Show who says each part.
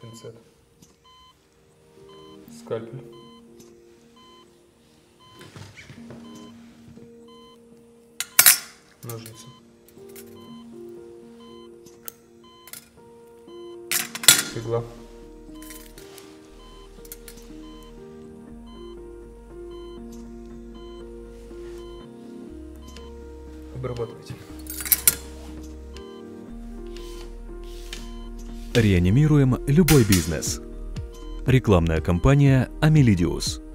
Speaker 1: пинцет, скальпель, ножницы, игла, обрабатыватель.
Speaker 2: Реанимируем любой бизнес. Рекламная кампания Амелидиус.